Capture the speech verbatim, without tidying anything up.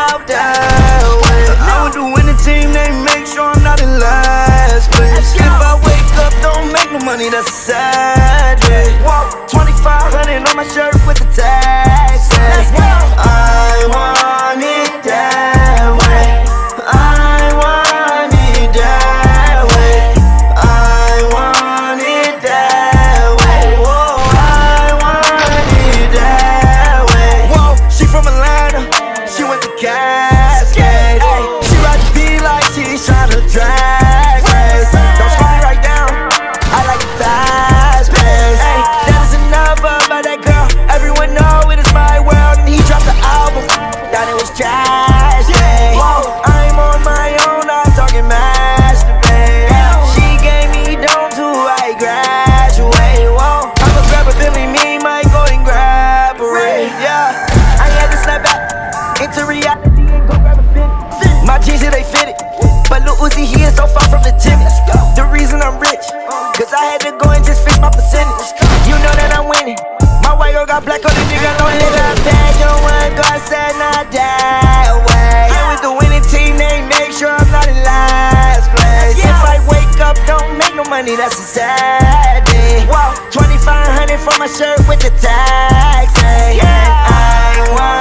out that way. I with the winning team, they make sure I'm not in last place. If I wake up, don't make no money, that's a sad day. twenty-five hundred on my shirt with the tags. I want it that way. I want it that way. I want it that way. Whoa, I want it that way. Whoa, she from Atlanta, she went to Cascade. She ride the beat like she's tryna drag race. Don't slow me right down, I like it fast pace. That is enough about that girl, everyone know it is my world. And he dropped the album, thought it was trash, yeah. I'm on my own, I'm talking masturbate. She gave me dome to I graduate. Whoa, I'ma grab a Billy, me, Mike, go and grab a ray. Yeah, I had to snap back into reality and go grab a fit. My jeans, yeah, they fit it, but Lil Uzi, he is so far from the timid. The reason I'm rich, cause I had to go and just fix my percentage. You know that I'm winning. My white girl got black on the nigga, no nigga bad. Don't want God said not that way. And with the winning team, they make sure I'm not in last place. If I wake up, don't make no money, that's a sad day. twenty-five hundred for my shirt with the tags. I want